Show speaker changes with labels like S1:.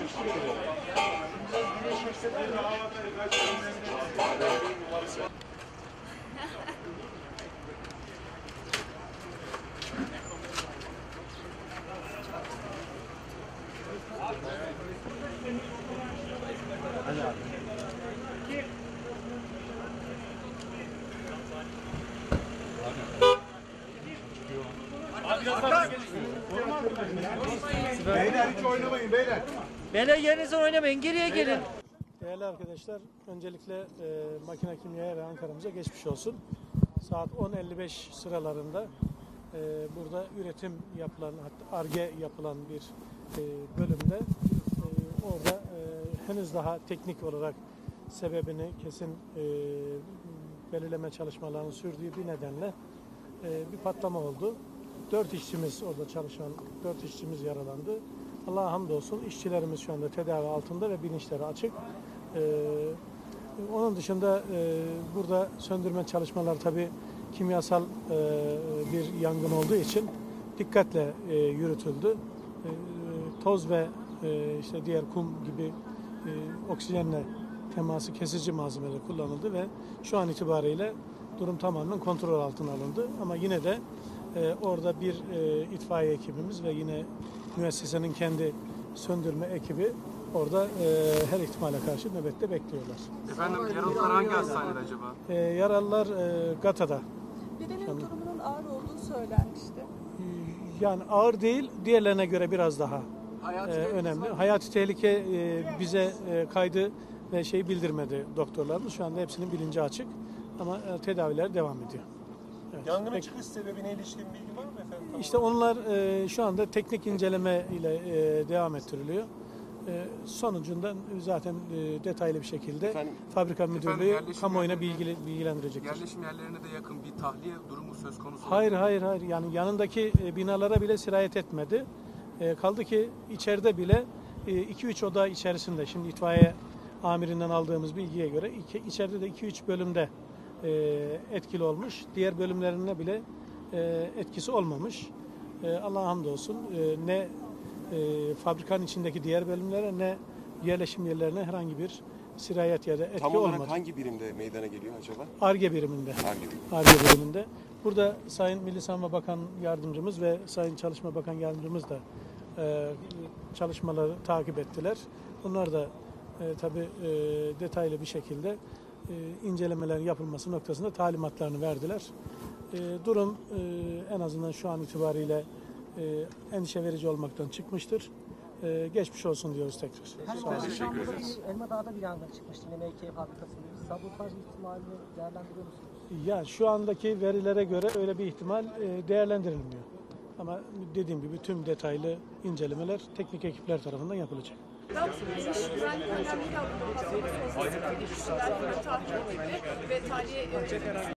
S1: Beyler hiç oynamayın beyler.
S2: Beyler yerinize oynamayın, geriye gelin.
S3: Değerli arkadaşlar, öncelikle Makine Kimyaya ve Ankara'mıza geçmiş olsun. Saat 10.55 sıralarında burada üretim yapılan, hatta Ar-Ge yapılan bir bölümde orada henüz daha teknik olarak sebebini kesin belirleme çalışmalarının sürdüğü bir nedenle bir patlama oldu. 4 işçimiz, orada çalışan 4 işçimiz yaralandı. Allah'a hamdolsun işçilerimiz şu anda tedavi altında ve bilinçleri açık. Onun dışında burada söndürme çalışmaları tabii kimyasal bir yangın olduğu için dikkatle yürütüldü. Toz ve işte diğer kum gibi oksijenle teması kesici malzemeler kullanıldı ve şu an itibariyle durum tamamen kontrol altına alındı. Ama yine de orada bir itfaiye ekibimiz ve yine müessesenin kendi söndürme ekibi orada her ihtimale karşı nöbette bekliyorlar.
S4: Efendim yaralılar hangi hastanede acaba?
S3: Yaralılar GATA'da.
S5: Bedenin durumunun ağır olduğu söylenmişti.
S3: Yani ağır değil, diğerlerine göre biraz daha önemli. Hayati tehlike bize kaydı ve bildirmedi doktorlarımız. Şu anda hepsinin bilinci açık ama tedaviler devam ediyor. Evet.
S1: Yangının çıkış sebebine ilişkin bilgi var mı efendim?
S3: İşte onlar şu anda teknik inceleme ile devam ettiriliyor. Sonucunda zaten detaylı bir şekilde fabrika müdürlüğü kamuoyuna bilgilendirecektir.
S4: Yerleşim yerlerine de yakın bir tahliye durumu söz konusu.
S3: Hayır. Yani yanındaki binalara bile sirayet etmedi. Kaldı ki içeride bile 2-3 oda içerisinde, şimdi itfaiye amirinden aldığımız bilgiye göre içeride de 2-3 bölümde etkili olmuş. Diğer bölümlerine bile etkisi olmamış. Allah'a hamdolsun ne fabrikanın içindeki diğer bölümlere ne yerleşim yerlerine herhangi bir sirayet ya da etki olmadı.
S6: Tam olarak hangi birimde meydana geliyor acaba?
S3: Ar-Ge biriminde.
S6: Ar-Ge
S3: biriminde. Burada Sayın Milli Savunma Bakan Yardımcımız ve Sayın Çalışma Bakan Yardımcımız da çalışmaları takip ettiler. Bunlar da tabii detaylı bir şekilde incelemelerin yapılması noktasında talimatlarını verdiler. Durum en azından şu an itibariyle endişe verici olmaktan çıkmıştır. Geçmiş olsun diyoruz tekrar.
S6: Teşekkür ederiz.
S2: Elmadağ'da bir yangın çıkmıştı MK fabrikasında. Sabotaj ihtimalini değerlendiriyor musunuz?
S3: Ya şu andaki verilere göre öyle bir ihtimal değerlendirilmiyor. Ama dediğim gibi tüm detaylı incelemeler teknik ekipler tarafından yapılacak.
S5: Güvenlik önlemleri alınması, sosyal takip etti ve tahliye